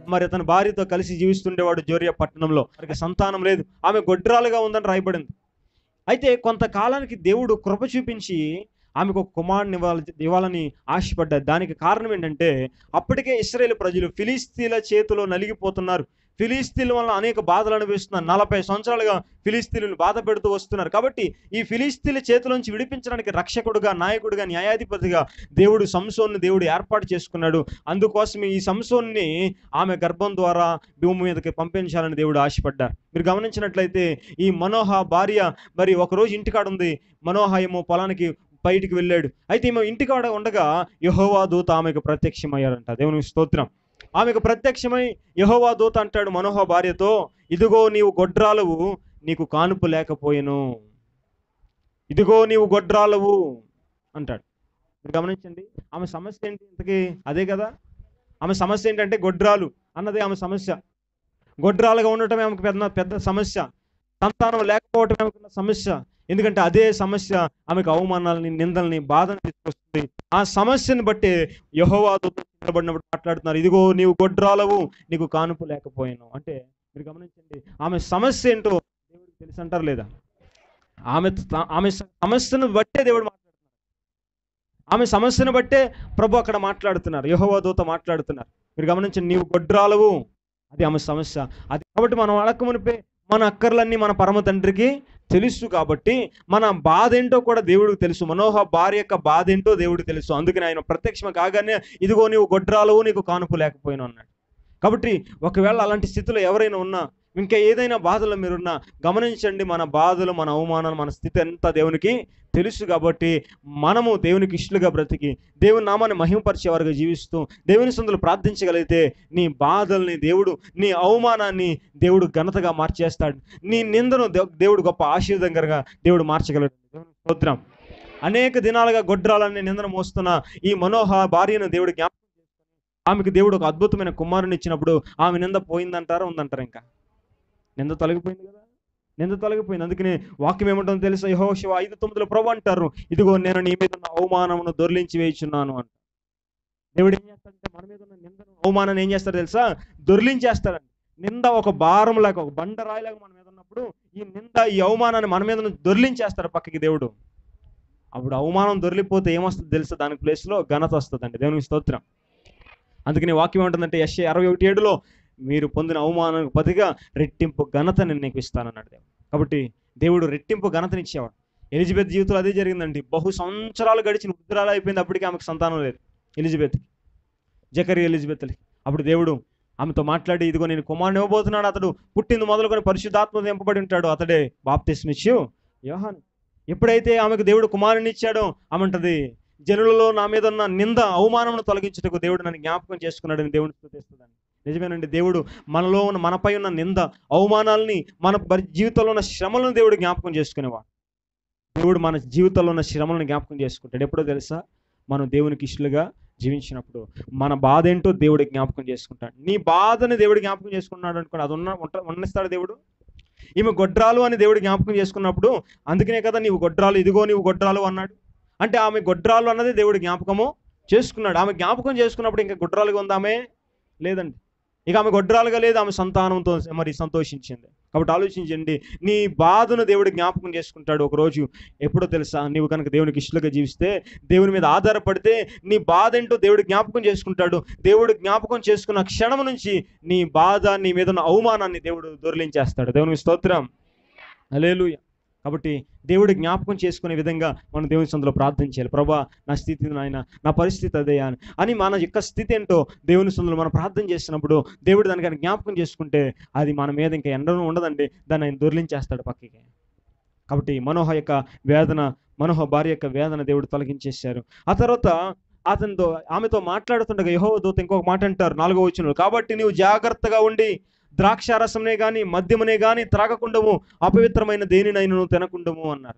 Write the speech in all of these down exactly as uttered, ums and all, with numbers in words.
మరి అతని భార్యతో కలిసి జీవిస్తుండేవాడు జోరియా పట్టణంలో. వారికి సంతానం లేదు, ఆమె గొడ్రాలుగా ఉందని రాయబడింది. అయితే కొంతకాలానికి దేవుడు కృప చూపించి ఆమెకు ఒక కుమారుని ఇవ్వాలి ఇవ్వాలని ఆశపడ్డారు. దానికి కారణం ఏంటంటే అప్పటికే ఇశ్రాయేలు ప్రజలు ఫిలిస్తీన్ల చేతిలో నలిగిపోతున్నారు. ఫిలిస్తీన్ల వల్ల అనేక బాధలు అనుభవిస్తున్నారు. నలభై సంవత్సరాలుగా ఫిలిస్తీన్లను బాధ పెడుతూ వస్తున్నారు. కాబట్టి ఈ ఫిలిస్తీన్ల చేతిలోంచి విడిపించడానికి రక్షకుడుగా, నాయకుడిగా, న్యాయాధిపతిగా దేవుడు సంసోన్ని దేవుడు ఏర్పాటు చేసుకున్నాడు. అందుకోసం ఈ సంసోన్ని ఆమె గర్భం ద్వారా భూమి మీదకి పంపించాలని దేవుడు ఆశపడ్డారు. మీరు గమనించినట్లయితే ఈ మనోహ భార్య మరి ఒకరోజు ఇంటికాడ ఉంది. మనోహ ఏమో పొలానికి బయటికి వెళ్ళాడు. అయితే ఈమె ఇంటికాడ ఉండగా యెహోవా దూత ఆమెకు ప్రత్యక్షమయ్యాడంట. దేవునికి స్తోత్రం. ఆమెకు ప్రత్యక్షమై యెహోవా దూత అంటాడు మనోహ భార్యతో, ఇదిగో నీవు గొడ్రాలవు, నీకు కానుపు లేకపోయెను. ఇదిగో నీవు గొడ్రాలవు అంటాడు. మీరు గమనించండి, ఆమె సమస్య ఏంటి ఇంతకీ? అదే కదా, ఆమె సమస్య ఏంటంటే గొడ్రాలు అన్నదే ఆమె సమస్య. గొడ్రాలుగా ఉండటమే ఆమెకు పెద్ద పెద్ద సమస్య. సంతానం లేకపోవటమే ఆమెకున్న సమస్య. ఎందుకంటే అదే సమస్య ఆమెకు అవమానాలని, నిందల్ని, బాధను తీసుకొస్తుంది. ఆ సమస్యను బట్టి యెహోవా దూత నిలబడినప్పుడు మాట్లాడుతున్నారు, ఇదిగో నీవు గొడ్రాలవు, నీకు కానుపు లేకపోయాను. అంటే మీరు గమనించండి, ఆమె సమస్య ఏంటో దేవుడికి తెలుసు అంటారు లేదా? ఆమె ఆమె సమస్యను బట్టే దేవుడు మాట్లాడుతున్నారు. ఆమె సమస్యను బట్టే ప్రభు అక్కడ మాట్లాడుతున్నారు, యెహోవా దూత మాట్లాడుతున్నారు. మీరు గమనించండి, నీవు గొడ్రాలవు, అది ఆమె సమస్య. అది కాబట్టి మనం అడక్క మునిపే మన అక్కర్లన్నీ మన పరమ తండ్రికి తెలుసు. కాబట్టి మన బాధ ఏంటో కూడా దేవుడికి తెలుసు. మనోహ భార్య యొక్క బాధ ఏంటో దేవుడికి తెలుసు. అందుకని ఆయన ప్రత్యక్షం కాగానే ఇదిగో నీవు గొడ్రాలవు, నీకు కానుపు లేకపోయినా అన్నాడు. కాబట్టి ఒకవేళ అలాంటి స్థితిలో ఎవరైనా ఉన్నా, ఇంకా ఏదైనా బాధలో మీరున్నా గమనించండి, మన బాధలు, మన అవమానాలు, మన స్థితి ఎంత దేవునికి తెలుసు. కాబట్టి మనము దేవునికి ఇష్టలుగా బ్రతికి దేవుని నామాన్ని మహిమపరిచేవారుగా జీవిస్తూ దేవుని సందులో ప్రార్థించగలిగితే నీ బాధల్ని దేవుడు, నీ అవమానాన్ని దేవుడు ఘనతగా మార్చేస్తాడు. నీ నిందను దేవుడు గొప్ప ఆశీర్వాదంగా దేవుడు మార్చగలడు. దేవుని స్తోత్రం. అనేక దినాలుగా గొడ్రాలన్నీ నిందను మోస్తున్న ఈ మనోహ భార్యను దేవుడు జ్ఞాపకం చేసుకొని ఆమెకు దేవుడు ఒక అద్భుతమైన కుమారుని ఇచ్చినప్పుడు ఆమె నింద పోయిందంటారా ఉందంటారా? ఇంకా నింద తొలగిపోయింది కదా, నింద తొలగిపోయింది. అందుకని వాక్యం ఏమంటుందో తెలుసా? యెహోషువ ఐదు తొమ్మిదిలో ప్రభు అంటారు, ఇదిగో నేను నీ మీద ఉన్న అవమానమును దొర్లించి వేయుచున్నాను అంట. దేవుడు ఏం చేస్తాడంటే మన మీద ఉన్న నిందను, అవమానాన్ని ఏం చేస్తాడు తెలుసా? దొర్లించేస్తాడండి. నింద ఒక భారం లాగా, ఒక బండరాయిలాగా మన మీద ఉన్నప్పుడు ఈ నింద, ఈ అవమానాన్ని మన మీద దొర్లించేస్తాడు పక్కకి దేవుడు. అప్పుడు అవమానం దొరికిపోతే ఏమొస్తుంది తెలుసా? దాని ప్లేస్లో ఘనత వస్తుందండి. దేవునికి స్తోత్రం. అందుకని వాక్యం ఏమంటుందంటే యెషయా అరవై ఒకటి ఏడులో, మీరు పొందిన అవమానానికి బదులుగా రెట్టింపు ఘనత నేను నీకు ఇస్తానన్నాడు దేవుడు. కాబట్టి దేవుడు రెట్టింపు ఘనతనిచ్చేవాడు. ఎలిజబెత్ జీవితంలో అదే జరిగిందండి. బహు సంవత్సరాలు గడిచిన వృద్ధురాలు అయిపోయింది. అప్పటికి ఆమెకు సంతానం లేదు ఎలిజబెత్కి, జకరియా ఎలిజబెత్లకి. అప్పుడు దేవుడు ఆమెతో మాట్లాడి, ఇదిగో నేను కుమారుని ఇవ్వబోతున్నాడు, అతడు పుట్టింది మొదలుకొని పరిశుద్ధాత్మ నింపబడి ఉంటాడు, అతడే బాప్తిస్మిచ్చు యోహాను. ఎప్పుడైతే ఆమెకు దేవుడు కుమారుని ఇచ్చాడో ఆమె అంటది, జనులలో నా మీద ఉన్న నింద, అవమానమును తొలగించుటకు దేవుడు నన్ను జ్ఞాపకం చేసుకున్నాడని దేవుని స్తుతిస్తుందని. నిజమేనండి, దేవుడు మనలో ఉన్న, మనపై ఉన్న నింద, అవమానాలని, మన జీవితంలో ఉన్న శ్రమలను దేవుడు జ్ఞాపకం చేసుకునేవాడు. దేవుడు మన జీవితంలో ఉన్న శ్రమలను జ్ఞాపకం చేసుకుంటాడు. ఎప్పుడో తెలుసా? మనం దేవునికి ఇష్టలుగా జీవించినప్పుడు మన బాధ ఏంటో దేవుడు జ్ఞాపకం చేసుకుంటాడు. నీ బాధని దేవుడు జ్ఞాపకం చేసుకున్నాడు అనుకోండి, అది ఉన్న ఉంట ఉన్నిస్తాడు దేవుడు. ఈమె గొడ్రాలు అని దేవుడు జ్ఞాపకం చేసుకున్నప్పుడు, అందుకనే కదా నీవు గొడ్రాలు, ఇదిగో నీవు గొడ్రాలు అన్నాడు. అంటే ఆమె గొడ్రాలు అన్నది దేవుడు జ్ఞాపకము చేసుకున్నాడు. ఆమె జ్ఞాపకం చేసుకున్నప్పుడు ఇంకా గొడ్రాలుగా ఉందామే? లేదండి. ఇక ఆమె గొడ్రాలుగా లేదు, ఆమె సంతానంతో మరి సంతోషించింది. కాబట్టి ఆలోచించండి, నీ బాధను దేవుడు జ్ఞాపకం చేసుకుంటాడు ఒకరోజు. ఎప్పుడో తెలుసా? నీవు కనుక దేవునికి ఇష్టలుగా జీవిస్తే, దేవుని మీద ఆధారపడితే, నీ బాధ ఏంటో దేవుడు జ్ఞాపకం చేసుకుంటాడు. దేవుడు జ్ఞాపకం చేసుకున్న క్షణం నుంచి నీ బాధ, నీ మీద ఉన్న అవమానాన్ని దేవుడు దొర్లించేస్తాడు. దేవునికి స్తోత్రం. హల్లెలూయా. కాబట్టి దేవుడు జ్ఞాపకం చేసుకునే విధంగా మనం దేవుని సన్నిధిలో ప్రార్థన చేయాలి. ప్రభా, నా స్థితి నాయన, నా పరిస్థితి అదే అని అని మన యొక్క స్థితి ఏంటో దేవుని సన్నిధిలో మనం ప్రార్థన చేసినప్పుడు దేవుడు దానికి జ్ఞాపకం చేసుకుంటే అది మన మీద ఇంకా ఎండను ఉండదండి, దాన్ని ఆయన దొర్లించేస్తాడు పక్కకి. కాబట్టి మనోహ యొక్క వేదన, మనోహ భార్య యొక్క వేదన దేవుడు తొలగించేశారు. ఆ తర్వాత అతనితో ఆమెతో మాట్లాడుతుండగా యెహోవా దూత ఇంకొక మాట అంటారు నాలుగో వచనంలో, కాబట్టి నీవు జాగ్రత్తగా ఉండి ద్రాక్షారసమునే కానీ మద్యమునే కానీ త్రాగకుండము, అపవిత్రమైన దేనినైనా నువ్వు తినకుండము అన్నారు.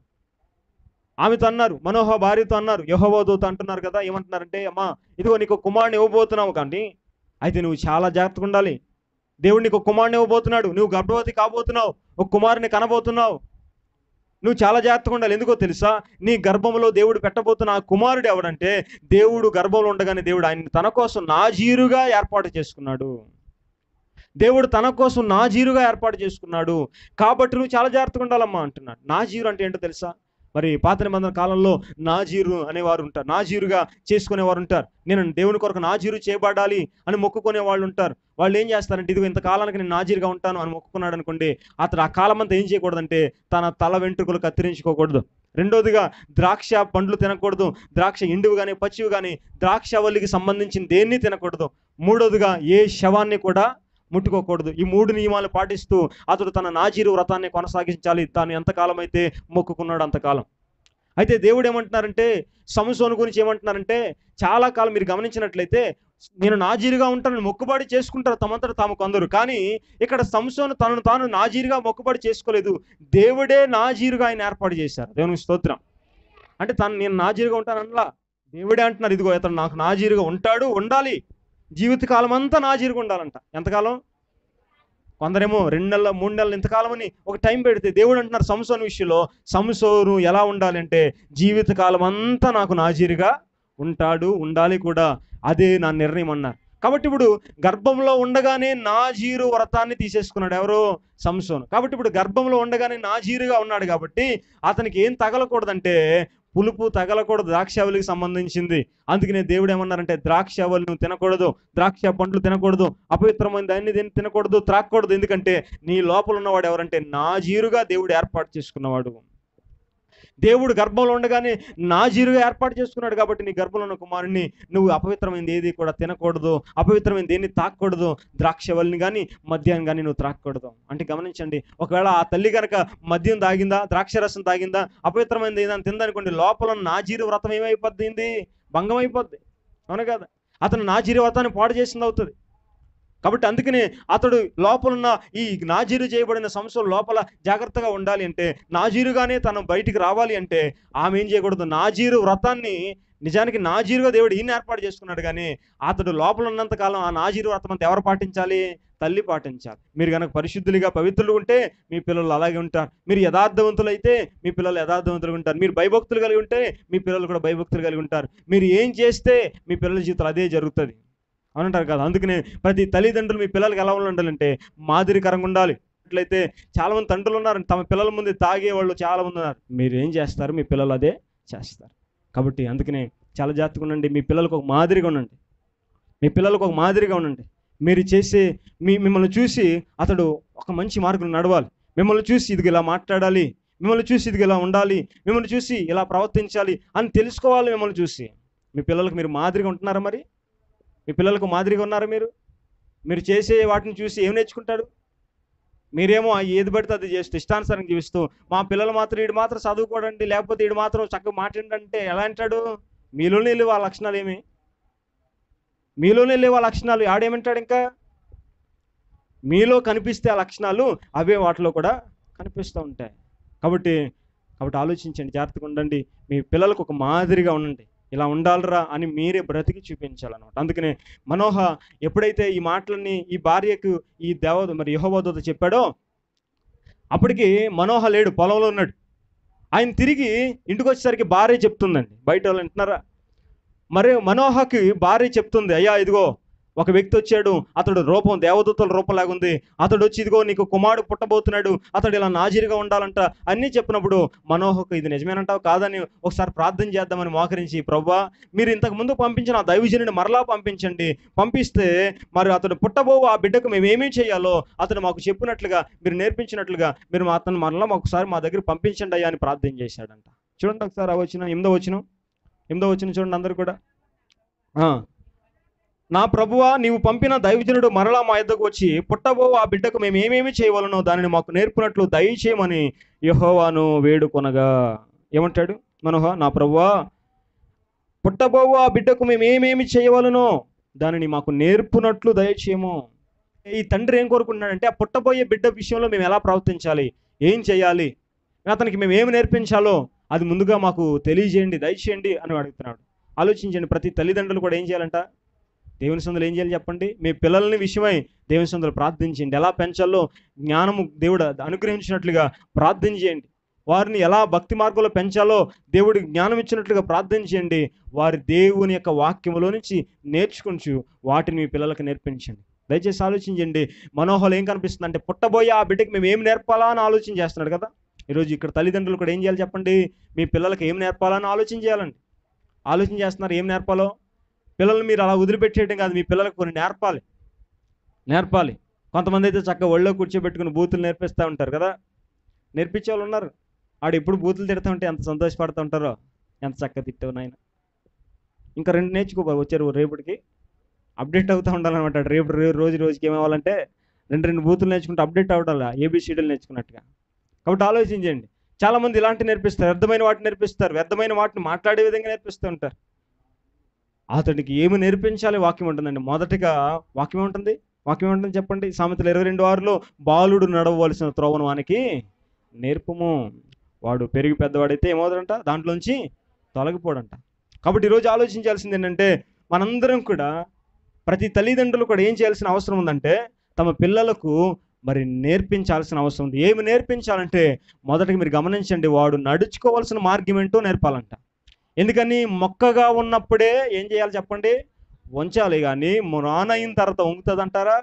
ఆమెతో అన్నారు, మనోహ భార్యతో అన్నారు, యెహోవా దూత అంటున్నారు కదా, ఏమంటున్నారంటే, అమ్మా ఇదిగో నీకు కుమారుని ఇవ్వబోతున్నావు, కానీ అయితే నువ్వు చాలా జాగ్రత్తగా ఉండాలి. దేవుడు నీకు కుమారుని ఇవ్వబోతున్నాడు, నువ్వు గర్భవతి కాబోతున్నావు, ఒక కుమారుని కనబోతున్నావు, నువ్వు చాలా జాగ్రత్తగా ఉండాలి. ఎందుకో తెలుసా? నీ గర్భంలో దేవుడు పెట్టబోతున్న ఆ కుమారుడు ఎవడంటే, దేవుడు గర్భంలో ఉండగానే దేవుడు ఆయన తన కోసం నాజీరుగా ఏర్పాటు చేసుకున్నాడు. దేవుడు తన కోసం నాజీరుగా ఏర్పాటు చేసుకున్నాడు కాబట్టి నువ్వు చాలా జాగ్రత్తగా ఉండాలమ్మా అంటున్నాడు. నాజీరు అంటే ఏంటో తెలుసా? మరి పాత నిబంధన కాలంలో నాజీరు అనేవారు ఉంటారు, నాజీరుగా చేసుకునేవారు ఉంటారు. నేను దేవుని కొరకు నాజీరు చేయబడాలి అని మొక్కుకునే వాళ్ళు ఉంటారు. వాళ్ళు ఏం చేస్తారంటే, ఇదిగో ఇంత కాలానికి నేను నాజీరుగా ఉంటాను అని మొక్కుకున్నాడు అనుకోండి, అతడు ఆ కాలం అంతా ఏం చేయకూడదంటే తన తల వెంట్రుకలు కత్తిరించుకోకూడదు. రెండోదిగా ద్రాక్ష పండ్లు తినకూడదు, ద్రాక్ష ఎండువు కానీ పచ్చివి కానీ ద్రాక్షవల్లికి సంబంధించిన దేన్ని తినకూడదు. మూడోదిగా ఏ శవాన్ని కూడా ముట్టుకోకూడదు. ఈ మూడు నియమాలు పాటిస్తూ అతడు తన నాజీరు వ్రతాన్ని కొనసాగించాలి, తాను ఎంతకాలం అయితే మొక్కుకున్నాడు అంతకాలం. అయితే దేవుడు ఏమంటున్నారంటే, సంసోను గురించి ఏమంటున్నారంటే, చాలా కాలం మీరు గమనించినట్లయితే నేను నాజీరుగా ఉంటానని మొక్కుబడి చేసుకుంటారు తమంతట తాము కొందరు. కానీ ఇక్కడ సంసోను తనను తాను నాజీరుగా మొక్కుబడి చేసుకోలేదు, దేవుడే నాజీరుగా ఆయన ఏర్పాటు చేశారు. దేవునికి స్తోత్రం. అంటే తను నేను నాజీరుగా ఉంటానలా, దేవుడే అంటున్నారు, ఇదిగో ఇతను నాకు నాజీరుగా ఉంటాడు, ఉండాలి, జీవితకాలం అంతా నాజీరుగా ఉండాలంట. ఎంతకాలం? కొందరేమో రెండు నెలలు మూడు నెలలు ఇంతకాలం అని ఒక టైం పెడితే, దేవుడు అంటున్నారు సంసోను విషయంలో, సంసోను ఎలా ఉండాలంటే జీవితకాలం అంతా నాకు నాజీరుగా ఉంటాడు, ఉండాలి కూడా, అదే నా నిర్ణయం అన్నారు. కాబట్టి ఇప్పుడు గర్భంలో ఉండగానే నాజీరు వ్రతాన్ని తీసేసుకున్నాడు ఎవరు? సంసోను. కాబట్టి ఇప్పుడు గర్భంలో ఉండగానే నాజీరుగా ఉన్నాడు కాబట్టి అతనికి ఏం తగలకూడదంటే, పులుపు తగలకూడదు, ద్రాక్షావళికి సంబంధించింది. అందుకనే దేవుడు ఏమన్నారంటే, ద్రాక్షావళి నువ్వు తినకూడదు, ద్రాక్ష పండ్లు తినకూడదు, అపవిత్రమైన దాన్ని దీన్ని తినకూడదు, త్రాక్కూడదు. ఎందుకంటే నీ లోపల ఉన్నవాడు ఎవరంటే నాజీరుగా దేవుడు ఏర్పాటు చేసుకున్నవాడు. దేవుడు గర్భంలో ఉండగానే నాజీరుగా ఏర్పాటు చేసుకున్నాడు కాబట్టి నీ గర్భంలో ఉన్న కుమారుని నువ్వు అపవిత్రమైనది ఏది కూడా తినకూడదు, అపవిత్రమైన దేన్ని తాకూడదు, ద్రాక్షవల్లిని కానీ మద్యాన్ని కానీ నువ్వు త్రాక్కూడదు. అంటే గమనించండి, ఒకవేళ ఆ తల్లి కనుక మద్యం తాగిందా, ద్రాక్షరసం తాగిందా, అపవిత్రమైనది ఏదైనా తిందనుకోండి, లోపల నాజీరు వ్రతం ఏమైపోద్ది? భంగం అయిపోద్ది, అవును కదా? అతను నాజీరు వ్రతాన్ని పాడు చేసింది అవుతుంది. కాబట్టి అందుకనే అతడు లోపలున్న ఈ నాజీరు చేయబడిన సంస్థలు లోపల జాగ్రత్తగా ఉండాలి అంటే, నాజీరుగానే తను బయటికి రావాలి అంటే ఆమె ఏం చేయకూడదు? నాజీరు వ్రతాన్ని, నిజానికి నాజీరుగా దేవుడు ఈయన ఏర్పాటు చేసుకున్నాడు, కానీ అతడు లోపల ఉన్నంతకాలం ఆ నాజీరు వ్రతం అంతా ఎవరు పాటించాలి? తల్లి పాటించాలి. మీరు కనుక పరిశుద్ధులుగా పవిత్రులు ఉంటే మీ పిల్లలు అలాగే ఉంటారు. మీరు యథార్థవంతులు అయితే మీ పిల్లలు యథార్థవంతులుగా ఉంటారు. మీరు భయభక్తులు కలిగి ఉంటే మీ పిల్లలు కూడా భయభక్తులు కలిగి ఉంటారు. మీరు ఏం చేస్తే మీ పిల్లల జీవితంలో అదే జరుగుతుంది, అవునంటారు కదా? అందుకనే ప్రతి తల్లిదండ్రులు మీ పిల్లలకి ఎలా ఉండాలంటే మాదిరికరంగా ఉండాలి. అట్లయితే చాలా మంది తండ్రులు ఉన్నారు, తమ పిల్లల ముందు తాగే వాళ్ళు చాలా మంది ఉన్నారు. మీరు ఏం చేస్తారు, మీ పిల్లలు అదే చేస్తారు. కాబట్టి అందుకనే చాలా జాగ్రత్తగా ఉండండి. మీ పిల్లలకు ఒక మాదిరిగా ఉండండి, మీ పిల్లలకు ఒక మాదిరిగా ఉండండి. మీరు చేసే మీ మిమ్మల్ని చూసి అతడు ఒక మంచి మార్గంలో నడవాలి, మిమ్మల్ని చూసి ఇదిగో ఇలా మాట్లాడాలి, మిమ్మల్ని చూసి ఇదిగో ఇలా ఉండాలి, మిమ్మల్ని చూసి ఇలా ప్రవర్తించాలి అని తెలుసుకోవాలి. మిమ్మల్ని చూసి మీ పిల్లలకు మీరు మాదిరిగా ఉంటున్నారా? మరి మీ పిల్లలకు మాదిరిగా ఉన్నారా? మీరు మీరు చేసే వాటిని చూసి ఏం నేర్చుకుంటాడు? మీరేమో ఏది పడితే అది చేస్తూ ఇష్టానుసారం జీవిస్తూ, మా పిల్లలు మాత్రం వీడు మాత్రం చదువుకోడండి, లేకపోతే వీడు మాత్రం చక్కగా మాట్లాడంటే ఎలా అంటాడు? మీలోనే లేవు ఆ లక్షణాలు. ఏమి మీలోనే లేవు ఆ లక్షణాలు, ఆడేమంటాడు? ఇంకా మీలో కనిపిస్తే ఆ లక్షణాలు అవే వాటిలో కూడా కనిపిస్తూ ఉంటాయి. కాబట్టి కాబట్టి ఆలోచించండి, జాగ్రత్తగా ఉండండి. మీ పిల్లలకు ఒక మాదిరిగా ఉండండి, ఇలా ఉండాలరా అని మీరే బ్రతికి చూపించాలన్నమాట. అందుకనే మనోహ ఎప్పుడైతే ఈ మాటలన్నీ ఈ భార్యకు ఈ దేవ మరి యెహోవా దూత చెప్పాడో, అప్పటికి మనోహ లేడు, పొలంలో ఉన్నాడు. ఆయన తిరిగి ఇంటికి వచ్చేసరికి భార్య చెప్తుందండి, బయట వాళ్ళు వింటున్నారా? మరి మనోహకి భార్య చెప్తుంది, అయ్యా ఇదిగో ఒక వ్యక్తి వచ్చాడు, అతడు రూపం దేవదూతల రూపంలాగా ఉంది, అతడు వచ్చి ఇదిగో నీకు కుమారుడు పుట్టబోతున్నాడు, అతడు ఇలా నాజీరుగా ఉండాలంట అన్నీ చెప్పినప్పుడు మనోహకు ఇది నిజమేనంటావు కాదని ఒకసారి ప్రార్థన చేద్దామని మోకరించి, ప్రభువా మీరు ఇంతకు ముందు పంపించిన ఆ దైవజనుడిని మరలా పంపించండి, పంపిస్తే మరి అతడు పుట్టబో ఆ బిడ్డకు మేము ఏమీ చేయాలో అతడు మాకు చెప్పినట్లుగా మీరు నేర్పించినట్లుగా మీరు మా అతను మరలా ఒకసారి మా దగ్గర పంపించండి అయ్యా అని ప్రార్థన చేశాడంట. చూడండి ఒకసారి ఆ వచ్చిన ఎనిమిదో వచ్చిన ఎనిమిదో వచ్చిన చూడండి అందరు కూడా. నా ప్రభువా నీవు పంపిన దైవజనుడు మరలా మా యొద్దకు వచ్చి పుట్టబో ఆ బిడ్డకు మేము ఏమేమి చేయవలనో దానిని మాకు నేర్పినట్లు దయచేయమని యెహోవాను వేడుకొనగా, ఏమంటాడు మనోహ? నా ప్రభువా పుట్టబో ఆ బిడ్డకు మేము ఏమేమి చేయవలనో దానిని మాకు నేర్పునట్లు దయచేయము. ఈ తండ్రి ఏం కోరుకుంటున్నాడంటే, ఆ పుట్టబోయే బిడ్డ విషయంలో మేము ఎలా ప్రవర్తించాలి, ఏం చేయాలి, అతనికి మేము ఏమి నేర్పించాలో అది ముందుగా మాకు తెలియజేయండి, దయచేయండి అని అడుగుతున్నాడు. ఆలోచించండి, ప్రతి తల్లిదండ్రులు కూడా ఏం చేయాలంట? దేవుని సందులో ఏం చేయాలి చెప్పండి? మీ పిల్లల్ని విషయమై దేవుని సందులో ప్రార్థించండి. ఎలా పెంచాలో జ్ఞానము దేవుడు అనుగ్రహించినట్లుగా ప్రార్థన చేయండి. వారిని ఎలా భక్తి మార్గంలో పెంచాలో దేవుడి జ్ఞానం ఇచ్చినట్లుగా ప్రార్థన చేయండి. వారి దేవుని యొక్క వాక్యములో నుంచి నేర్చుకుంటూ వాటిని మీ పిల్లలకు నేర్పించండి. దయచేసి ఆలోచించండి. మనోహరం ఏం కనిపిస్తుంది అంటే పుట్టబోయే ఆ బిడ్డకి మేము ఏం నేర్పాలా అని ఆలోచన చేస్తున్నాడు కదా. ఈరోజు ఇక్కడ తల్లిదండ్రులు కూడా ఏం చేయాలి చెప్పండి? మీ పిల్లలకి ఏం నేర్పాలని ఆలోచన చేయాలండి. ఆలోచన చేస్తున్నారు ఏం నేర్పాలో. పిల్లల్ని మీరు అలా వదిలిపెట్టేయడం కాదు, మీ పిల్లలకు కొన్ని నేర్పాలి నేర్పాలి కొంతమంది అయితే చక్కగా ఒళ్ళో కూర్చోబెట్టుకుని బూతులు నేర్పిస్తూ ఉంటారు కదా. నేర్పించే వాళ్ళు ఉన్నారు. ఆడు ఎప్పుడు బూతులు తిడతా ఉంటే ఎంత సంతోషపడుతూ ఉంటారో. ఎంత చక్కగా తిట్టావు నాయన, ఇంకా రెండు నేర్చుకో వచ్చారు రేపటికి అప్డేట్ అవుతూ ఉండాలన్నమాట. రేపు రోజు రోజుకి ఏమవ్వాలంటే రెండు రెండు బూతులు నేర్చుకుంటే అప్డేట్ అవ్వడాలి, ఏబిసిడీలు నేర్చుకున్నట్టుగా. కాబట్టి ఆలోచించండి. చాలామంది ఇలాంటి నేర్పిస్తారు, వ్యర్థమైన వాటిని నేర్పిస్తారు, వ్యర్థమైన వాటిని మాట్లాడే విధంగా నేర్పిస్తూ ఉంటారు. అతడికి ఏమి నేర్పించాలి వాక్యం ఉంటుందండి. మొదటిగా వాక్యం ఏముంటుంది? వాక్యం ఏముంటుంది చెప్పండి? సామెతలు ఇరవై రెండు ఆరులో బాలుడు నడవవలసిన త్రోవను వానికి నేర్పుము, వాడు పెరిగి పెద్దవాడైతే ఏమవుతాడంట? దాంట్లోంచి తొలగిపోడంట. కాబట్టి ఈరోజు ఆలోచించాల్సింది ఏంటంటే, మనందరం కూడా ప్రతి తల్లిదండ్రులు కూడా ఏం చేయాల్సిన అవసరం ఉందంటే, తమ పిల్లలకు మరి నేర్పించాల్సిన అవసరం ఉంది. ఏమి నేర్పించాలంటే, మొదటికి మీరు గమనించండి, వాడు నడుచుకోవాల్సిన మార్గం ఏంటో నేర్పాలంట. ఎందుకని? మొక్కగా ఉన్నప్పుడే ఏం చేయాలి చెప్పండి? వంచాలి, కానీ మ్రాన్ అయిన తర్వాత వంగుతుంది అంటారా?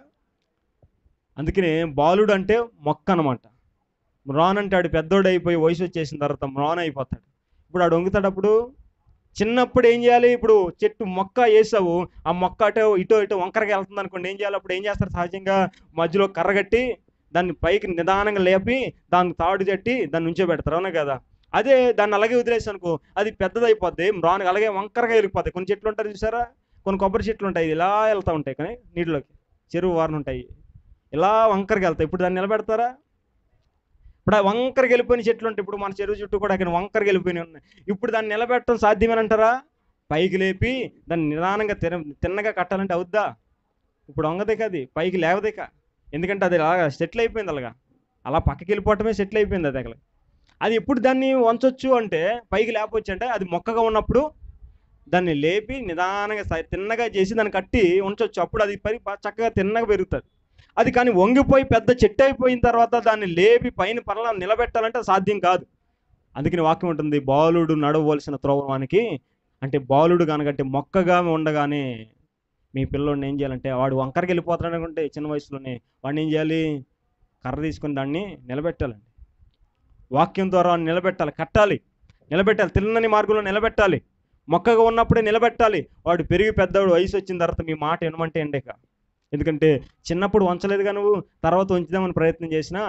అందుకనే బాలుడు అంటే మొక్క అనమాట. మ్రాన్ అంటే ఆడు పెద్దోడు అయిపోయి వయసు వచ్చేసిన తర్వాత మ్రాన్ అయిపోతాడు. ఇప్పుడు ఆడు వంగుతాడప్పుడు. చిన్నప్పుడు ఏం చేయాలి? ఇప్పుడు చెట్టు మొక్క వేసావు, ఆ మొక్క అటో ఇటో ఇటో వంకరగా వెళ్తుంది అనుకోండి, ఏం చేయాలి? అప్పుడు ఏం చేస్తారు? సహజంగా మధ్యలో కర్ర కట్టి దాన్ని పైకి నిదానంగా లేపి దాన్ని తాడు చెట్టి దాన్ని నుంచో పెడతారు, అవునా కదా? అదే దాన్ని అలాగే వదిలేసి అనుకో, అది పెద్దదైపోద్ది, రాను అలాగే వంకరగా వెళ్ళిపోతాయి. కొన్ని చెట్లు ఉంటాయి చూసారా, కొన్ని కొబ్బరి చెట్లు ఉంటాయి, ఇలా వెళ్తూ ఉంటాయి కానీ నీటిలోకి, చెరువు వారన ఉంటాయి, ఇలా వంకరగా వెళ్తాయి. ఇప్పుడు దాన్ని నిలబెడతారా? ఇప్పుడు ఆ వంకరకి వెళ్ళిపోయిన చెట్లు ఉంటాయి. ఇప్పుడు మన చెరువు చుట్టూ కూడా అక్కడ వంకరకి వెళ్ళిపోయినాయి ఉన్నాయి. ఇప్పుడు దాన్ని నిలబెట్టడం సాధ్యమేనంటారా? పైకి లేపి దాన్ని నిదానంగా తిన తిన్నగా కట్టాలంటే అవుద్దా? ఇప్పుడు వంగదే కాదు, పైకి లేవదే కా. ఎందుకంటే అది అలాగా సెటిల్ అయిపోయింది, అలాగా అలా పక్కకి వెళ్ళిపోవటమే సెటిల్ అయిపోయింది అది. అక్కడ అది ఎప్పుడు దాన్ని వంచొచ్చు అంటే, పైకి లేపొచ్చు అంటే, అది మొక్కగా ఉన్నప్పుడు దాన్ని లేపి నిదానంగా తిన్నగా చేసి దాన్ని కట్టి ఉంచవచ్చు. అప్పుడు అది పరి చక్కగా తిన్నగా పెరుగుతుంది. అది కానీ వంగిపోయి పెద్ద చెట్టు అయిపోయిన తర్వాత దాన్ని లేపి పైన పరలా నిలబెట్టాలంటే సాధ్యం కాదు. అందుకని వాక్యం ఉంటుంది, బాలుడు నడవవలసిన త్రోవవానికి. అంటే బాలుడు కనుకంటే మొక్కగా ఉండగానే మీ పిల్లోడిని ఏం చేయాలంటే, వాడు వంకరకి వెళ్ళిపోతాడు అనుకుంటే చిన్న వయసులోనే వాడిని ఏం చేయాలి? కర్ర తీసుకొని దాన్ని నిలబెట్టాలండి. వాక్యం ద్వారా నిలబెట్టాలి, కట్టాలి, నిలబెట్టాలి, తిన్నని మార్గంలో నిలబెట్టాలి. మొక్కగా ఉన్నప్పుడే నిలబెట్టాలి. వాడు పెరిగి పెద్దవాడు వయసు వచ్చిన తర్వాత మీ మాట వినమంటే ఎండేక. ఎందుకంటే చిన్నప్పుడు వంచలేదుగా నువ్వు, తర్వాత వంచుదామని ప్రయత్నం చేసినా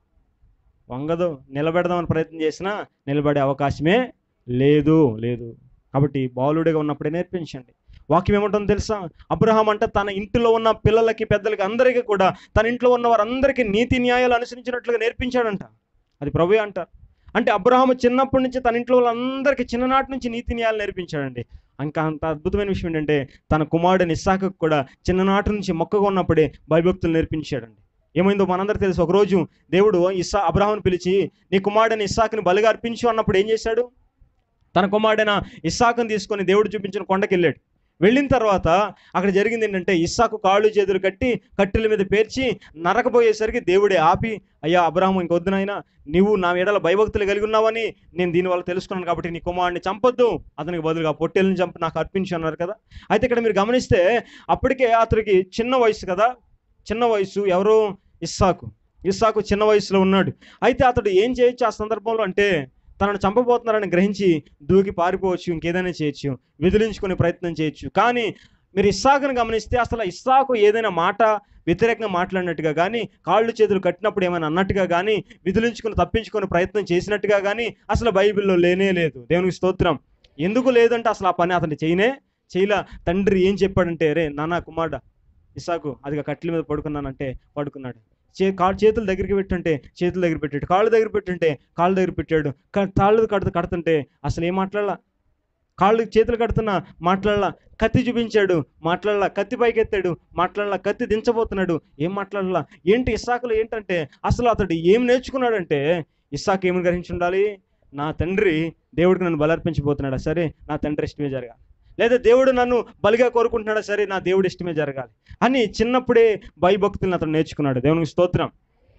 వంగదు, నిలబెడదామని ప్రయత్నం చేసినా నిలబడే అవకాశమే లేదు లేదు కాబట్టి బాలుడిగా ఉన్నప్పుడే నేర్పించండి. వాక్యం ఏమంటుందో తెలుసా? అబ్రహాం అంటే తన ఇంటిలో ఉన్న పిల్లలకి పెద్దలకి అందరికీ కూడా తన ఇంట్లో ఉన్న వారందరికీ నీతి న్యాయాలు అనుసరించినట్లుగా నేర్పించాడంట. అది ప్రభువే అంటారు. అంటే అబ్రహాము చిన్నప్పటి నుంచి తన ఇంట్లో వాళ్ళందరికీ చిన్ననాటి నుంచి నీతి న్యాయాలు నేర్పించాడండి. ఇంకా అంత అద్భుతమైన విషయం ఏంటంటే, తన కుమారుడిని ఇస్సాకుకు కూడా చిన్ననాటి నుంచి మొక్కగా ఉన్నప్పుడే భయభక్తులు నేర్పించాడండి. ఏమైందో మనందరూ తెలుసు. ఒకరోజు దేవుడు ఇస్సా అబ్రహామును పిలిచి, నీ కుమారుడిని ఇస్సాకుని బలిగా అర్పించు అన్నప్పుడు ఏం చేశాడు? తన కుమారుడైన ఇస్సాకుని తీసుకొని దేవుడు చూపించిన కొండకి వెళ్ళాడు. వెళ్ళిన తర్వాత అక్కడ జరిగింది ఏంటంటే, ఇస్సాకు కాళ్ళు చేతులు కట్టి కట్టెల మీద పేర్చి నరకబోయేసరికి దేవుడే ఆపి, అయ్యా అబ్రహాము ఇంకొద్దు నాయనా, నీవు నా ఎడల భయభక్తులు కలిగి ఉన్నావని నేను దీనివల్ల తెలుసుకున్నాను, కాబట్టి నీ కుమారుడిని చంపొద్దు, అతనికి బదులుగా పొట్టేళ్ళని చంపి నాకు అర్పించు అన్నారు కదా. అయితే ఇక్కడ మీరు గమనిస్తే అప్పటికే అతనికి చిన్న వయసు కదా, చిన్న వయసు. ఎవరు? ఇస్సాకు. ఇస్సాకు చిన్న వయసులో ఉన్నాడు. అయితే అతడు ఏం చేయొచ్చు ఆ సందర్భంలో అంటే, తనను చంపబోతున్నారని గ్రహించి దూకి పారిపోవచ్చు, ఇంకేదైనా చేయొచ్చు, విదిలించుకునే ప్రయత్నం చేయొచ్చు. కానీ మీరు ఇస్సాకుని గమనిస్తే అసలు ఇస్సాకు ఏదైనా మాట వ్యతిరేకంగా మాట్లాడినట్టుగా కానీ, కాళ్ళు చేతులు కట్టినప్పుడు ఏమైనా అన్నట్టుగా కానీ, విదిలించుకుని తప్పించుకునే ప్రయత్నం చేసినట్టుగా కానీ అసలు బైబిల్లో లేనే లేదు. దేవునికి స్తోత్రం. ఎందుకు లేదంటే అసలు ఆ పని అతను చేయనే చేయలా. తండ్రి ఏం చెప్పాడంటే, రే నాన్న కుమారుడా ఇస్సాకు, అదిగా కట్టెల మీద పడుకున్నానంటే పడుకున్నాడు. చే కాళ్ళు చేతుల దగ్గరికి పెట్టుంటే చేతుల దగ్గర పెట్టాడు, కాళ్ళు దగ్గర పెట్టుంటే కాళ్ళ దగ్గర పెట్టాడు. కాళ్ళు కడుతూ కడుతుంటే అసలు ఏం మాట్లాడాల? కాళ్ళు చేతులు కడుతున్నా మాట్లాడాల. కత్తి చూపించాడు, మాట్లాడాల. కత్తి పైకెత్తాడు, మాట్లాడాల. కత్తి దించబోతున్నాడు, ఏం మాట్లాడాల? ఏంటి ఇస్సాకులో ఏంటంటే, అసలు అతడు ఏం నేర్చుకున్నాడంటే, ఇస్సాకు ఏమని గ్రహించి ఉండాలి? నా తండ్రి దేవుడికి నన్ను బలర్పించబోతున్నాడా, సరే నా తండ్రి ఇష్టమే జరగాలి. లేదా దేవుడు నన్ను బలిగా కోరుకుంటున్నాడా, సరే నా దేవుడు ఇష్టమే జరగాలి అని చిన్నప్పుడే భయభక్తులను అతను నేర్చుకున్నాడు. దేవునికి స్తోత్రం.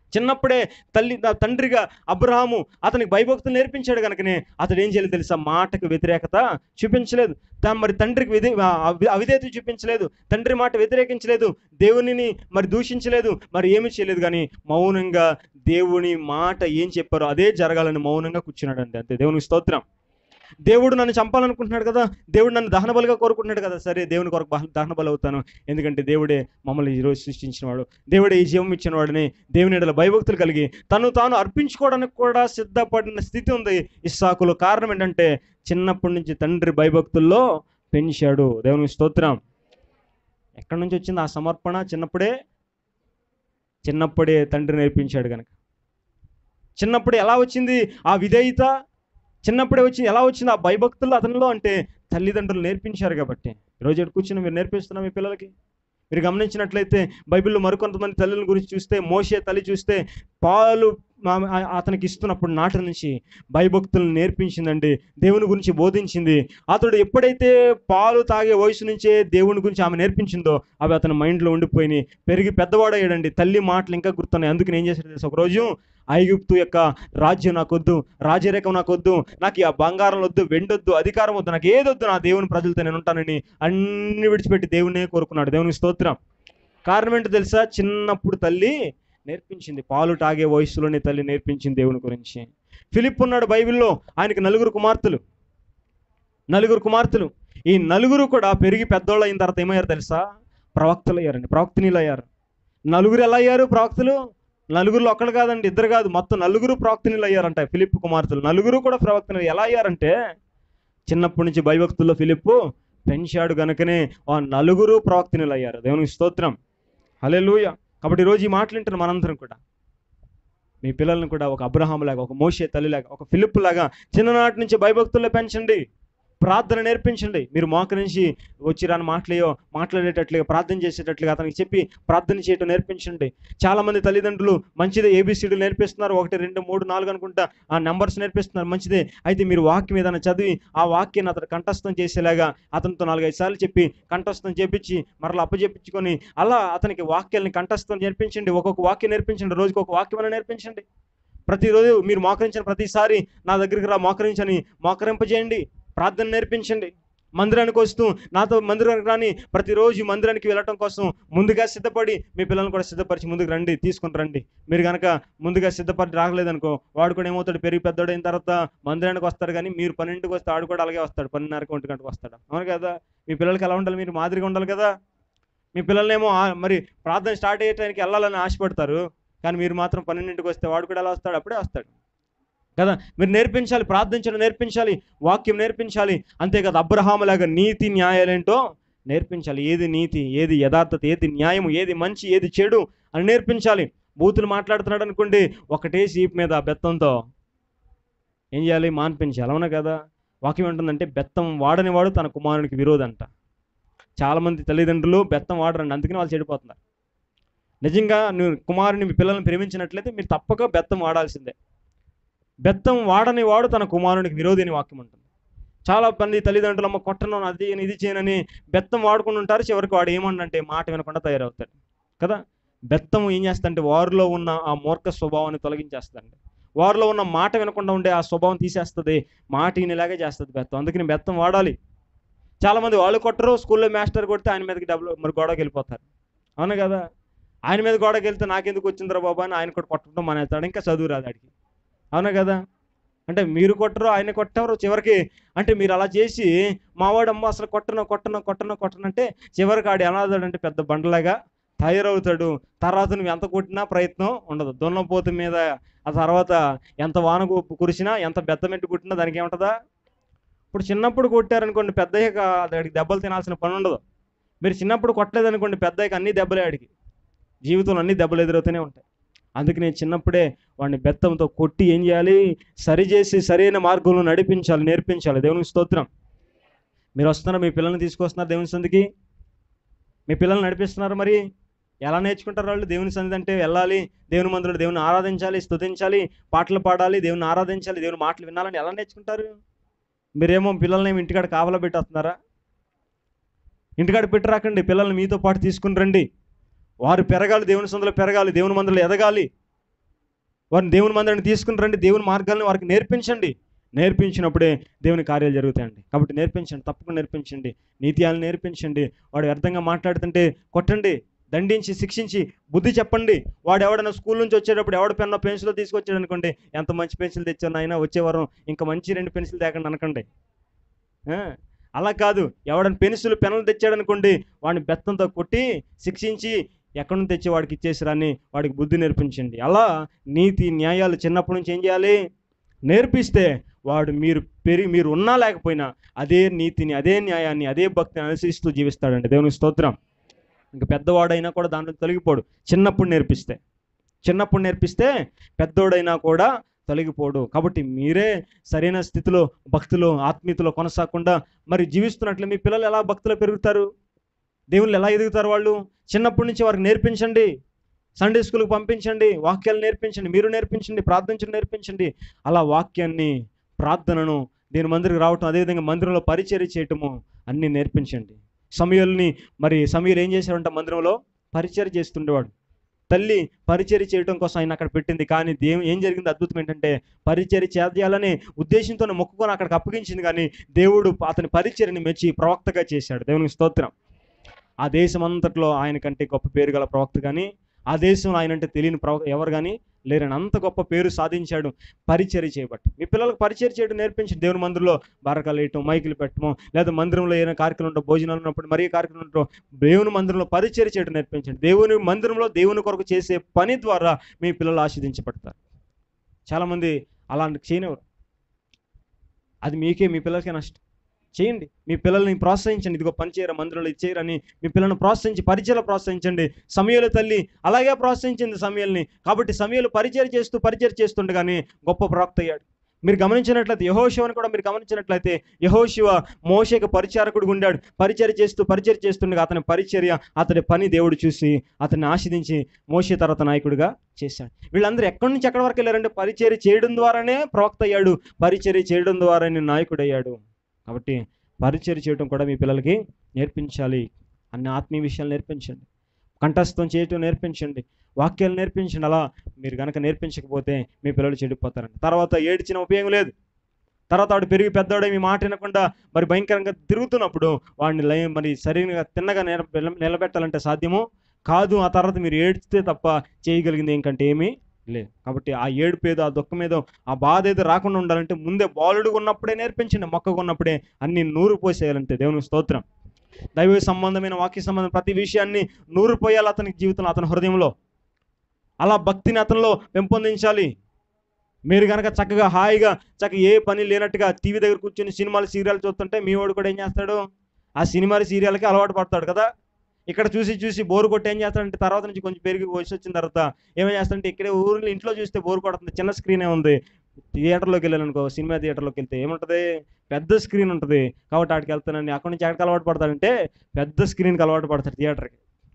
చిన్నప్పుడే తల్లి తండ్రిగా అబ్రహాము అతనికి భయభక్తులు నేర్పించాడు కనుకనే అతడు ఏం చేయలేదు తెలుసా, మాటకు వ్యతిరేకత చూపించలేదు. మరి తండ్రికి విధే అవిధేయత చూపించలేదు, తండ్రి మాట వ్యతిరేకించలేదు, దేవునిని మరి దూషించలేదు, మరి ఏమీ చేయలేదు. కానీ మౌనంగా దేవుని మాట ఏం చెప్పారో అదే జరగాలని మౌనంగా కూర్చున్నాడు అండి, అంతే. దేవునికి స్తోత్రం. దేవుడు నన్ను చంపాలనుకుంటున్నాడు కదా, దేవుడు నన్ను దహన బలిగా కోరుకుంటున్నాడు కదా, సరే దేవుని కొరకు దహన బలి అవుతాను, ఎందుకంటే దేవుడే మమ్మల్ని ఈరోజు సృష్టించిన వాడు, దేవుడే ఈ జీవం ఇచ్చిన వాడిని. దేవుని ఎడల భయభక్తులు కలిగి తను తాను అర్పించుకోవడానికి కూడా సిద్ధపడిన స్థితి ఉంది ఇస్సాకులో. కారణం ఏంటంటే చిన్నప్పటి నుంచి తండ్రి భయభక్తుల్లో పెంచాడు. దేవునికి స్తోత్రం. ఎక్కడి నుంచి వచ్చింది ఆ సమర్పణ? చిన్నప్పుడే చిన్నప్పుడే తండ్రి నేర్పించాడు కనుక. చిన్నప్పుడే ఎలా వచ్చింది ఆ విధేయత? చిన్నప్పుడే వచ్చి ఎలా వచ్చింది ఆ భయభక్తులు అతనిలో? అంటే తల్లిదండ్రులు నేర్పించారు కాబట్టి. ఈరోజు ఎక్కడ కూర్చుని మీరు నేర్పిస్తున్నా మీ పిల్లలకి? మీరు గమనించినట్లయితే బైబిల్లో మరికొంతమంది తల్లుల గురించి చూస్తే, మోషే తల్లి చూస్తే పాలు అతనికి ఇస్తున్నప్పుడు నాటి నుంచి భయభక్తులను నేర్పించిందండి, దేవుని గురించి బోధించింది. అతడు ఎప్పుడైతే పాలు తాగే వయసు నుంచే దేవుని గురించి ఆమె నేర్పించిందో అవి అతని మైండ్లో ఉండిపోయినాయి. పెరిగి పెద్దవాడయ్యాడండి, తల్లి మాటలు ఇంకా గుర్తున్నాయి. అందుకని ఏం చేశాడు తెలుసు, ఒకరోజు ఐగుప్తు యొక్క రాజ్యం నాకొద్దు, రాజరేఖం నాకొద్దు, నాకు ఆ బంగారం వద్దు, వెండొద్దు, అధికారం వద్దు, నాకు ఏదొద్దు, నా దేవుని ప్రజలతో నేను ఉంటానని అన్ని విడిచిపెట్టి దేవునే కోరుకున్నాడు. దేవునికి స్తోత్రం. కారణం ఏంటో తెలుసా? చిన్నప్పుడు తల్లి నేర్పించింది, పాలు తాగే వయసులోనే తల్లి నేర్పించింది దేవుని గురించి. ఫిలిప్ ఉన్నాడు బైబిల్లో, ఆయనకి నలుగురు కుమార్తెలు నలుగురు కుమార్తెలు ఈ నలుగురు కూడా పెరిగి పెద్దోళ్ళు అయిన తర్వాత ఏమయ్యారు తెలుసా? ప్రవక్తలు అయ్యారండి, ప్రవక్తనీలు అయ్యారు. నలుగురు ఎలా అయ్యారు ప్రవక్తలు? నలుగురులో ఒక్కడు కాదండి, ఇద్దరు కాదు, మొత్తం నలుగురు ప్రవక్తనీలు అయ్యారంట. ఫిలిప్ కుమార్తెలు నలుగురు కూడా ప్రవక్తనీలు. ఎలా అయ్యారంటే చిన్నప్పటి నుంచి భయభక్తుల్లో ఫిలిప్పు పెంచాడు గనుకనే ఆ నలుగురు ప్రవక్తనీలు అయ్యారు. దేవునికి స్తోత్రం. హల్లెలూయా. కాబట్టి ఈరోజు ఈ మాటలు వింటున్న మనందరం కూడా మీ పిల్లల్ని కూడా ఒక అబ్రహాం లాగా, ఒక మోషే తల్లిలాగా, ఒక ఫిలిప్ లాగా చిన్ననాటి నుంచి భయభక్తుల్లో పెంచండి, ప్రార్థన నేర్పించండి. మీరు మోకరించి వచ్చి రాని మాటలేయో మాట్లాడేటట్లుగా, ప్రార్థన చేసేటట్లుగా అతనికి చెప్పి ప్రార్థన చేయటం నేర్పించండి. చాలామంది తల్లిదండ్రులు మంచిదే ఏబిసిడీలు నేర్పిస్తున్నారు, ఒకటి రెండు మూడు నాలుగు అనుకుంటా ఆ నెంబర్స్ నేర్పిస్తున్నారు, మంచిదే. అయితే మీరు వాక్యం ఏదైనా చదివి ఆ వాక్యాన్ని అతను కంఠస్థం చేసేలాగా అతనితో నాలుగైదు సార్లు చెప్పి కంఠస్థం చేపించి మరలా అప్పచెప్పించుకొని అలా అతనికి వాక్యాన్ని కంఠస్థం నేర్పించండి. ఒక్కొక్క వాక్యం నేర్పించండి, రోజుకి ఒక వాక్యం అయినా నేర్పించండి. ప్రతిరోజు మీరు మోకరించిన ప్రతిసారి నా దగ్గరికి రా మోకరించని మోకరింపజేయండి. ప్రార్థన నేర్పించండి. మందిరానికి వస్తూ నాతో మందిరానికి రాని, ప్రతిరోజు మందిరానికి వెళ్ళటం కోసం ముందుగా సిద్ధపడి మీ పిల్లల్ని కూడా సిద్ధపరిచి ముందుకు రండి, తీసుకుని రండి. మీరు కనుక ముందుగా సిద్ధపడి రాగలేదనుకో వాడు కూడా ఏమవుతాడు, పెరిగి పెద్దోడైన తర్వాత మందిరానికి వస్తాడు, కానీ మీరు పన్నెండుకి వస్తే ఆడు కూడా అలాగే వస్తాడు, పన్నెండున్నరకు ఒంటి గంటకు వస్తాడు. అవును కదా? మీ పిల్లలకి ఎలా ఉండాలి? మీరు మాదిరిగా ఉండాలి కదా. మీ పిల్లల్నేమో మరి ప్రార్థన స్టార్ట్ అయ్యేటానికి వెళ్ళాలని ఆశపడతారు, కానీ మీరు మాత్రం పన్నెండింటికి వస్తే వాడు కూడా ఎలా వస్తాడు? అప్పుడే వస్తాడు కదా. మీరు నేర్పించాలి, ప్రార్థించడం నేర్పించాలి, వాక్యం నేర్పించాలి. అంతేకాదు అబ్రహాములాగా నీతి న్యాయాలేంటో నేర్పించాలి. ఏది నీతి, ఏది యథార్థత, ఏది న్యాయం, ఏది మంచి, ఏది చెడు అని నేర్పించాలి. బూతులు మాట్లాడుతున్నాడు అనుకోండి, ఒకటే సీప్ మీద బెత్తంతో ఏం చేయాలి? మాన్పించాలి. అవునా కదా? వాక్యం ఏంటుందంటే బెత్తం వాడని వాడు తన కుమారునికి విరోధంట. చాలామంది తల్లిదండ్రులు బెత్తం వాడరండి, అందుకని వాళ్ళు చెడిపోతున్నారు. నిజంగా నువ్వు కుమారుని మీ పిల్లల్ని ప్రేమించినట్లయితే మీరు తప్పక బెత్తం వాడాల్సిందే. బెత్తం వాడని వాడు తన కుమారునికి విరోధి అని వాక్యం ఉంటుంది. చాలా మంది తల్లిదండ్రులు అమ్మ కొట్టను, అది ఇది చేయనని బెత్తం వాడుకుని ఉంటారు. చివరికి వాడు ఏమంటే మాట వినకుండా తయారవుతాడు కదా. బెత్తం ఏం చేస్తుందంటే వారిలో ఉన్న ఆ మూర్ఖ స్వభావాన్ని తొలగించేస్తుందండి. వారిలో ఉన్న మాట వినకుండా ఉండే ఆ స్వభావం తీసేస్తుంది, మాట వినేలాగే చేస్తుంది బెత్తం. అందుకని బెత్తం వాడాలి. చాలామంది వాళ్ళు కొట్టరు, స్కూల్లో మాస్టర్ కొడితే ఆయన మీదకి డబ్బులు మరి గొడవకి వెళ్ళిపోతారు. అవును కదా? ఆయన మీద గొడవకి వెళ్తే నాకెందుకు వచ్చిందిరా బాబా అని ఆయన కూడా కొట్టడం మానేస్తాడు, ఇంకా చదువు రాదు ఆడికి. అవునా కదా? అంటే మీరు కొట్టరు, ఆయన కొట్టరు, చివరికి అంటే మీరు అలా చేసి మావాడు అమ్మ అసలు కొట్టను కొట్టను కొట్టను కొట్టనంటే చివరికి ఆడు ఎలాదాడంటే పెద్ద బండలాగా తయారవుతాడు. తర్వాత నువ్వు ఎంత కొట్టినా ప్రయత్నం ఉండదు. దున్నపోతు మీద ఆ తర్వాత ఎంత వాన కురిసినా, ఎంత బెత్తమెట్టు కొట్టినా దానికి ఏముంటుందా? ఇప్పుడు చిన్నప్పుడు కొట్టారనుకోండి, పెద్దయ్యాక ఆడికి దెబ్బలు తినాల్సిన పని ఉండదు. మీరు చిన్నప్పుడు కొట్టలేదనుకోండి, పెద్దయ్యాక అన్ని దెబ్బలే ఆడికి, జీవితంలో అన్ని దెబ్బలు ఎదురవుతూనే ఉంటాయి. అందుకే నేను చిన్నప్పుడే వాడిని బెత్తంతో కొట్టి ఏం చేయాలి? సరిచేసి సరైన మార్గంలో నడిపించాలి, నేర్పించాలి. దేవునికి స్తోత్రం. మీరు వస్తున్నారు, మీ పిల్లల్ని తీసుకొస్తున్నారు దేవుని సంధికి, మీ పిల్లల్ని నడిపిస్తున్నారు. మరి ఎలా నేర్చుకుంటారు వాళ్ళు? దేవుని సన్నిధి అంటే వెళ్ళాలి, దేవుని మందిరంలో దేవుని ఆరాధించాలి, స్తుతించాలి, పాటలు పాడాలి, దేవుని ఆరాధించాలి, దేవుని మాటలు వినాలని ఎలా నేర్చుకుంటారు? మీరేమో పిల్లల్ని ఏమో ఇంటికాడ కావలా పెట్టేస్తున్నారా? ఇంటికాడ పెట్టరాకండి, పిల్లల్ని మీతో పాటు తీసుకుని రండి. వారు పెరగాలి, దేవుని సందులో పెరగాలి, దేవుని మందిరంలో ఎదగాలి. వారిని దేవుని మందిరాన్ని తీసుకుని రండి, దేవుని మార్గాలను వారికి నేర్పించండి. నేర్పించినప్పుడే దేవుని కార్యాలు జరుగుతాయండి. కాబట్టి నేర్పించండి, తప్పకుండా నేర్పించండి. నీతియాలను నేర్పించండి. వాడు వ్యర్థంగా మాట్లాడుతుంటే కొట్టండి, దండించి శిక్షించి బుద్ధి చెప్పండి. వాడు ఎవడన్నా స్కూల్ నుంచి వచ్చేటప్పుడు ఎవడ పెన్నో పెన్సిల్ తీసుకొచ్చాడు అనుకోండి, ఎంత మంచి పెన్సిల్ తెచ్చాను ఆయన, వచ్చే వారం ఇంకా మంచి రెండు పెన్సిల్ తేకండి అనకండి. అలా కాదు, ఎవడన్నా పెన్సిల్ పెన్నులు తెచ్చాడు అనుకోండి, వాడిని బెత్తంతో కొట్టి శిక్షించి ఎక్కడి నుంచి తెచ్చి వాడికి ఇచ్చేసిరాని వాడికి బుద్ధి నేర్పించండి. అలా నీతి న్యాయాలు చిన్నప్పటి నుంచి ఏం చేయాలి? నేర్పిస్తే వాడు మీరు పెరిగి మీరు ఉన్నా లేకపోయినా అదే నీతిని, అదే న్యాయాన్ని, అదే భక్తిని అనుసరిస్తూ జీవిస్తాడండి. దేవునికి స్తోత్రం. ఇంకా పెద్దవాడైనా కూడా దాంట్లో తొలగిపోడు. చిన్నప్పుడు నేర్పిస్తే చిన్నప్పుడు నేర్పిస్తే పెద్దోడైనా కూడా తొలగిపోడు. కాబట్టి మీరే సరైన స్థితిలో భక్తిలో ఆత్మీయతలో కొనసాగకుండా మరి జీవిస్తున్నట్లే మీ పిల్లలు ఎలా భక్తిలో పెరుగుతారు? దేవుళ్ళు ఎలా ఎదుగుతారు? వాళ్ళు చిన్నప్పటి నుంచి వారికి నేర్పించండి. సండే స్కూల్కి పంపించండి, వాక్యాలు నేర్పించండి, మీరు నేర్పించండి, ప్రార్థించడం నేర్పించండి. అలా వాక్యాన్ని, ప్రార్థనను, దీని మందిరికి రావటం, అదేవిధంగా మందిరంలో పరిచర్య చేయటము అన్నీ నేర్పించండి. సమూయేలుని మరి సమూయేలు ఏం చేశాడంటే మందిరంలో పరిచర్య చేస్తుండేవాడు. తల్లి పరిచర్య చేయడం కోసం ఆయన అక్కడ పెట్టింది. కానీ దేవుడు ఏం జరిగింది? అద్భుతం ఏంటంటే పరిచర్య చేయాలనే ఉద్దేశంతో మొక్కుకొని అక్కడికి అప్పగించింది. కానీ దేవుడు అతని పరిచర్యని మెచ్చి ప్రవక్తగా చేశాడు. దేవునికి స్తోత్రం. ఆ దేశం అంతట్లో ఆయన కంటే గొప్ప పేరు గల ప్రవక్త కానీ, ఆ దేశంలో ఆయన అంటే తెలియని ప్రవక్త ఎవరు కానీ లేరని అంత గొప్ప పేరు సాధించాడు పరిచర్య చేయబట్టి. మీ పిల్లలకు పరిచర్య చేయడం నేర్పించండి. దేవుని మందిరంలో బరకలు వేయటం, మైకులు పెట్టడం, లేదా మందిరంలో ఏదైనా కార్యక్రమం ఉంటో, భోజనాలు ఉన్నప్పుడు మరీ కార్యక్రమం ఉంటో దేవుని మందిరంలో పరిచర్య చేయడం నేర్పించండి. దేవుని మందిరంలో దేవుని కొరకు చేసే పని ద్వారా మీ పిల్లలు ఆశీర్వదించబడతారు. చాలామంది అలాంటి చేయనివ్వరు. అది మీకే, మీ పిల్లలకే నష్టం. చేయండి. మీ పిల్లల్ని ప్రోత్సహించండి. ఇదిగో పని చేయరా, మందిరంలో ఇది చేయరని మీ పిల్లల్ని ప్రోత్సహించి పరిచయలో ప్రోత్సహించండి. సమూయేలు తల్లి అలాగే ప్రోత్సహించింది సమూయేలుని. కాబట్టి సమూయేలు పరిచర్య చేస్తూ పరిచర్య చేస్తుండగానే గొప్ప ప్రవక్త అయ్యాడు. మీరు గమనించినట్లయితే యెహోషువని కూడా మీరు గమనించినట్లయితే యెహోషువ మోషేకి పరిచారకుడిగా ఉండాడు. పరిచర్య చేస్తూ పరిచర్య చేస్తుండగా అతని పరిచర్య, అతని పని దేవుడు చూసి అతన్ని ఆశీర్వదించి మోషే తర్వాత నాయకుడిగా చేశాడు. వీళ్ళందరూ ఎక్కడి నుంచి ఎక్కడి వరకు వెళ్ళారంటే పరిచర్య చేయడం ద్వారానే ప్రవక్త అయ్యాడు, పరిచర్య చేయడం ద్వారానే నాయకుడు అయ్యాడు. కాబట్టి పరిచర్య చేయడం కూడా మీ పిల్లలకి నేర్పించాలి. అన్ని ఆత్మీయ విషయాలు నేర్పించండి, కంఠస్థం చేయటం నేర్పించండి, వాక్యాలు నేర్పించండి. అలా మీరు కనుక నేర్పించకపోతే మీ పిల్లలు చెడిపోతారండి. తర్వాత ఏడ్చిన ఉపయోగం లేదు. తర్వాత వాడు పెరిగి పెద్దవాడే మీ మాట వినకుండా మరి భయంకరంగా తిరుగుతున్నప్పుడు వాడిని లయ మరి సరిగ్గా తిన్నగా నిల నిలబెట్టాలంటే సాధ్యము కాదు. ఆ తర్వాత మీరు ఏడ్చితే తప్ప చేయగలిగింది ఏంకంటే ఏమీ లేదు. కాబట్టి ఆ ఏడుపు ఏదో, ఆ దుఃఖం ఏదో, ఆ బాధ ఏదో రాకుండా ఉండాలంటే ముందే బాలుడుగా ఉన్నప్పుడే నేర్పించండి. మొక్కగా ఉన్నప్పుడే అన్ని నూరు పోసేయాలంటే. దేవునికి స్తోత్రం. దైవ సంబంధమైన వాక్య సంబంధం ప్రతి విషయాన్ని నూరు పోయాలి అతని జీవితంలో, అతని హృదయంలో. అలా భక్తిని అతనిలో పెంపొందించాలి. మీరు కనుక చక్కగా హాయిగా చక్కగా ఏ పని లేనట్టుగా టీవీ దగ్గర కూర్చొని సినిమాలు సీరియల్ చూస్తుంటే మీ వాడు కూడా ఏం చేస్తాడు? ఆ సినిమాలు సీరియల్కి అలవాటు పడతాడు కదా. ఇక్కడ చూసి చూసి బోరు కొట్టి ఏం చేస్తాడంటే తర్వాత నుంచి కొంచెం పెరిగి వయసు వచ్చిన తర్వాత ఏమేం చేస్తాడంటే ఇక్కడే ఊరిలో ఇంట్లో చూస్తే బోరు కొడుతుంది, చిన్న స్క్రీనే ఉంది. థియేటర్లోకి వెళ్ళాను అనుకో, సినిమా థియేటర్లోకి వెళ్తే ఏముంటుంది? పెద్ద స్క్రీన్ ఉంటుంది. కాబట్టి ఆడికి వెళ్తానని అక్కడి నుంచి ఎక్కడికి అలవాటు పడతాడంటే పెద్ద స్క్రీన్కి అలవాటు పడతాడు, థియేటర్కి.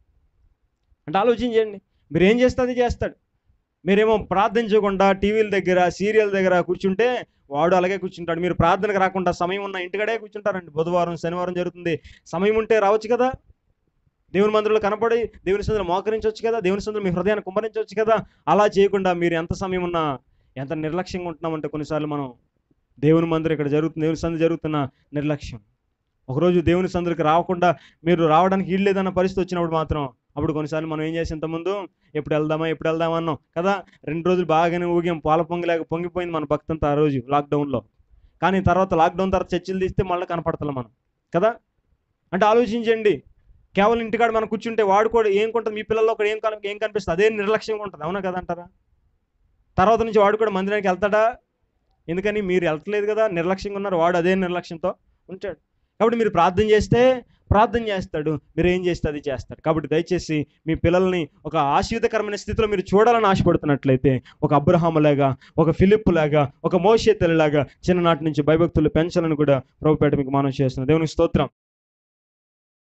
అంటే ఆలోచించండి, మీరు ఏం చేస్తే అది చేస్తాడు. మీరేమో ప్రార్థించకుండా టీవీల దగ్గర సీరియల్ దగ్గర కూర్చుంటే వాడు అలాగే కూర్చుంటాడు. మీరు ప్రార్థనకు రాకుండా సమయం ఉన్న ఇంటికడే కూర్చుంటారండి. బుధవారం శనివారం జరుగుతుంది, సమయం ఉంటే రావచ్చు కదా, దేవుని మందిరంలో కనపడి దేవుని సందులో మోకరించవచ్చు కదా, దేవుని సందులో మీ హృదయాన్ని కుమ్మరించవచ్చు కదా. అలా చేయకుండా మీరు ఎంత సమయం ఉన్నా ఎంత నిర్లక్ష్యంగా ఉంటున్నామంటే కొన్నిసార్లు మనం దేవుని మందిరం ఇక్కడ జరుగుతుంది, దేవుని సందు జరుగుతున్న నిర్లక్ష్యం. ఒకరోజు దేవుని సందులకు రాకుండా మీరు రావడానికి వీలు లేదన్న పరిస్థితి వచ్చినప్పుడు మాత్రం అప్పుడు కొన్నిసార్లు మనం ఏం చేసి ఇంతకుముందు ఎప్పుడు వెళ్దామా ఎప్పుడు వెళ్దామా అన్నాం కదా. రెండు రోజులు బాగానే ఊగాం, పాల పొంగిలేక పొంగిపోయింది మన భక్తి అంతా ఆ రోజు లాక్డౌన్లో. కానీ తర్వాత లాక్డౌన్ తర్వాత చర్చలు తీస్తే మళ్ళీ కనపడతాం మనం కదా. అంటే ఆలోచించండి, కేవలం ఇంటికాడ మనం కూర్చుంటే వాడు కూడా ఏం కొంటుంది, మీ పిల్లల్లో ఒకటి ఏం కన ఏం కనిపిస్తుంది, అదే నిర్లక్ష్యంగా ఉంటుంది. అవునా కదా అంటారా? తర్వాత నుంచి వాడు కూడా మందిరానికి వెళ్తాడా? ఎందుకని మీరు వెళ్తలేదు కదా, నిర్లక్ష్యంగా ఉన్నారు. వాడు అదే నిర్లక్ష్యంతో ఉంటాడు. కాబట్టి మీరు ప్రార్థన చేస్తే ప్రార్థన చేస్తాడు, మీరు ఏం చేస్తే అది చేస్తాడు. కాబట్టి దయచేసి మీ పిల్లల్ని ఒక ఆశీర్వాదకరమైన స్థితిలో మీరు చూడాలని ఆశపడుతున్నట్లయితే ఒక అబ్రహాములాగా, ఒక ఫిలిప్పులాగా, ఒక మోషే తల్లిలాగా చిన్ననాటి నుంచి భయభక్తులు పెంచాలని కూడా ప్రభుపేట మీకు మనవి చేస్తున్నాను. దేవునికి స్తోత్రం.